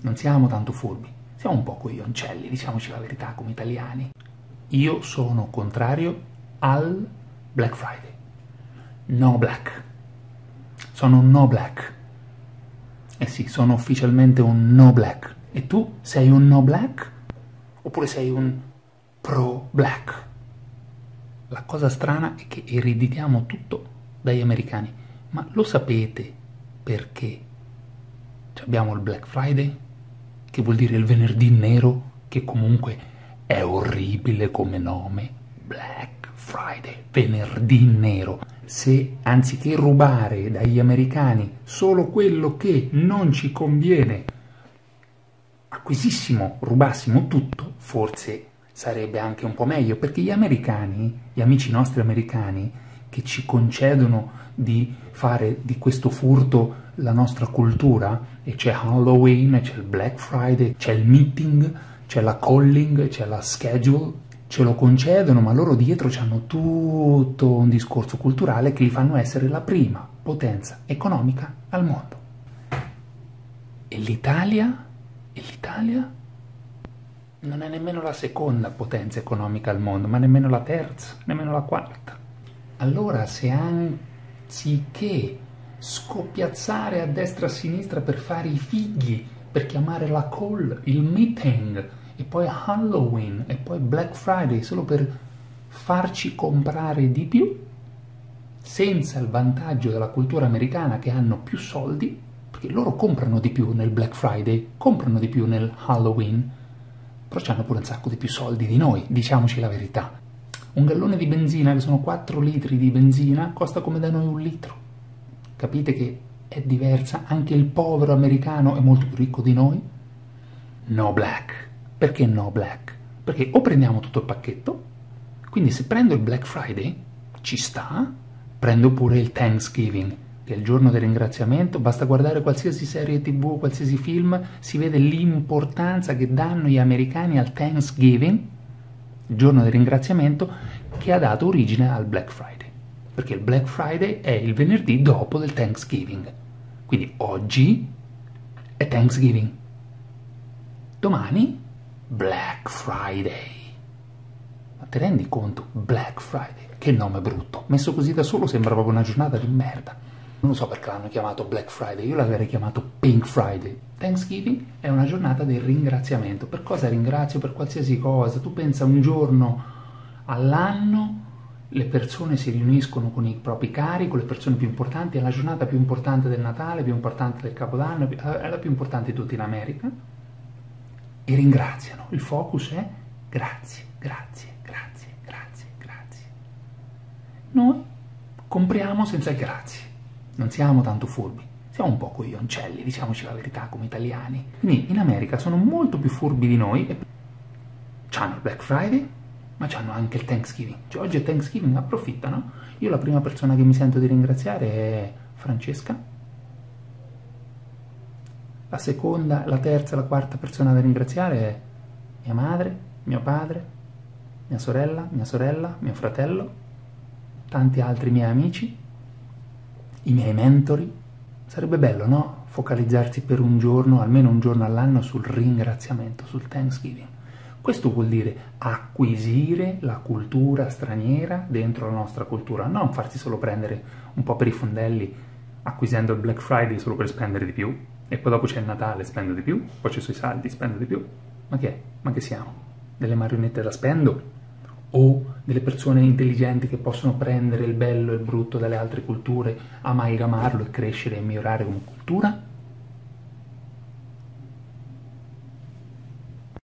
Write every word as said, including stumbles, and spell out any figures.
non siamo tanto furbi, siamo un po' coglioncelli, diciamoci la verità come italiani. Io sono contrario al Black Friday. No black. Sono un no black. Eh sì, sono ufficialmente un no black. E tu sei un no black? Oppure sei un pro black? La cosa strana è che ereditiamo tutto dagli americani. Ma lo sapete perché? Abbiamo il Black Friday, che vuol dire il venerdì nero, che comunque è orribile come nome. Black Friday, venerdì nero. Se anziché rubare dagli americani solo quello che non ci conviene, acquisissimo, rubassimo tutto, forse sarebbe anche un po' meglio, perché gli americani, gli amici nostri americani, che ci concedono di fare di questo furto la nostra cultura, e c'è Halloween, c'è il Black Friday, c'è il meeting, c'è la calling, c'è la schedule, ce lo concedono, ma loro dietro hanno tutto un discorso culturale che li fanno essere la prima potenza economica al mondo. E l'Italia? E l'Italia? Non è nemmeno la seconda potenza economica al mondo, ma nemmeno la terza, nemmeno la quarta. Allora, se anziché scoppiazzare a destra e a sinistra per fare i figli, per chiamare la call, il meeting, e poi Halloween, e poi Black Friday, solo per farci comprare di più, senza il vantaggio della cultura americana che hanno più soldi, perché loro comprano di più nel Black Friday, comprano di più nel Halloween, però hanno pure un sacco di più soldi di noi, diciamoci la verità. Un gallone di benzina, che sono quattro litri di benzina, costa come da noi un litro. Capite che è diversa? Anche il povero americano è molto più ricco di noi? No black. Perché no black? Perché o prendiamo tutto il pacchetto, quindi se prendo il Black Friday, ci sta, prendo pure il Thanksgiving, che è il giorno del ringraziamento, basta guardare qualsiasi serie tv, qualsiasi film, si vede l'importanza che danno gli americani al Thanksgiving, il giorno del ringraziamento, che ha dato origine al Black Friday, perché il Black Friday è il venerdì dopo del Thanksgiving, quindi oggi è Thanksgiving, domani Black Friday. Ma ti rendi conto? Black Friday, che nome brutto, messo così da solo sembra proprio una giornata di merda. Non so perché l'hanno chiamato Black Friday, io l'avrei chiamato Pink Friday. Thanksgiving è una giornata del ringraziamento. Per cosa ringrazio? Per qualsiasi cosa. Tu pensa, un giorno all'anno le persone si riuniscono con i propri cari, con le persone più importanti, è la giornata più importante del Natale, più importante del Capodanno, è la più importante di tutti in America, e ringraziano. Il focus è grazie, grazie, grazie, grazie, grazie. Noi compriamo senza il grazie. Non siamo tanto furbi, siamo un po' coglioncelli, diciamoci la verità come italiani. Quindi in America sono molto più furbi di noi, e c'hanno il Black Friday, ma c'hanno anche il Thanksgiving. Cioè oggi è Thanksgiving, approfittano. Io la prima persona che mi sento di ringraziare è Francesca, la seconda, la terza, la quarta persona da ringraziare è mia madre, mio padre, mia sorella, mia sorella, mio fratello, tanti altri miei amici, i miei mentori. Sarebbe bello, no? Focalizzarsi per un giorno, almeno un giorno all'anno, sul ringraziamento, sul Thanksgiving. Questo vuol dire acquisire la cultura straniera dentro la nostra cultura, non farsi solo prendere un po' per i fondelli acquisendo il Black Friday solo per spendere di più, e poi dopo c'è il Natale, spendo di più, poi c'è sui saldi, spendo di più. Ma che è? Ma che siamo? Delle marionette da spendo? O delle persone intelligenti che possono prendere il bello e il brutto dalle altre culture, amalgamarlo e crescere e migliorare come cultura?